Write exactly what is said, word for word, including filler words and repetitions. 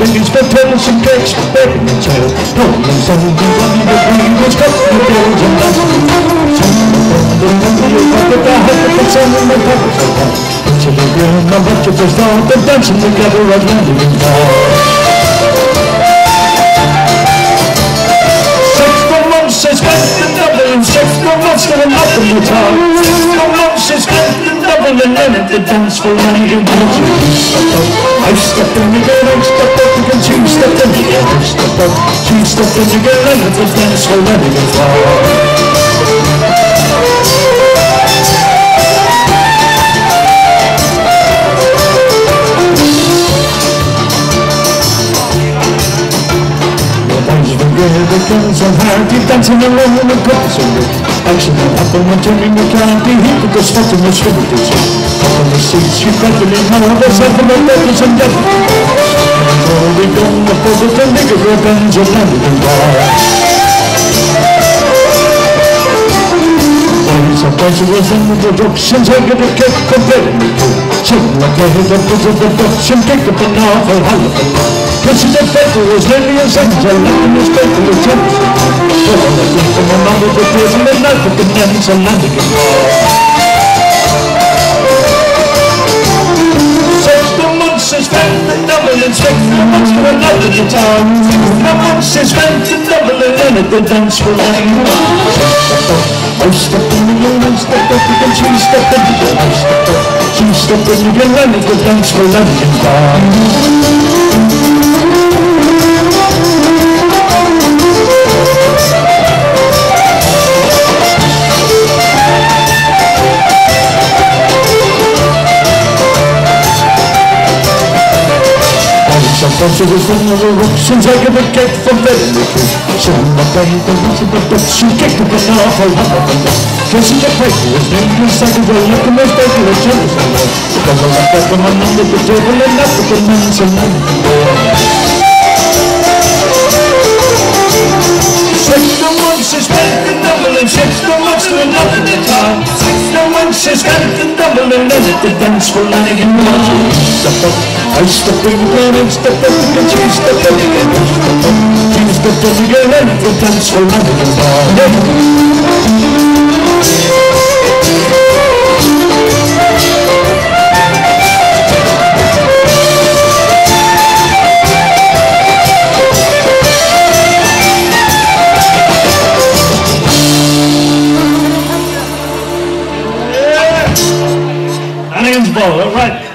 ladies for tennis and cakes, baby and tail. Rolling Sunday, running the breeders, cut the bills and that's the the memory of the head of the sun and the purpose of that. To the ground, I'm up to the start, they're dancing together at London Bar. Six for months is spent in Dublin, six for months for enough in the town. Six for months is spent in Dublin, and then at the dance for London Bar. I stepped in again, I stepped up again, she stepped in again, I stepped up, she stepped in again, and at the dance for London Bar. The guns are hard, you're dancing along in the cops of it. Action that happened when turning the candy, he could go spot in the shoulders. Up on the seats, you gradually know the sentiment levels and death. And all we done the puzzle, the nigger revenge of London Bar. Boys are pleasures in the productions, I get a cake comparing the two. Children are playing the puzzle production, take up an awful holiday. Cause the paper was nearly a second, I left in this paper with tennis. But I left from my mother to prison and life at the Nance and Landigan Bar. Six months is spent in Dublin, six months for another in town. Six months is spent in Dublin and at the dance for Landigan Bar. I stepped in again, I stepped up again, she stepped in again, I stepped up, she stepped in again and at the dance for Landigan Bar. Sometimes it was one of the eruptions, I get a cake from Benedict. Some of my paper was a production, kicked up an awful lot of them. Kissing the paper was named in second, well, look at my paper, the children I know. Because I left that from under the table and up with the men's and men. Six months is spent in Dublin, six months to another in town. Six months is spent in Dublin, and then at the dance for Landigan Bar. I stepped in again, and stepped up again, she stepped in again, I stepped up, she stepped in again, and the dance for Landigan Bar. Yeah! Landigan's Ball, all right.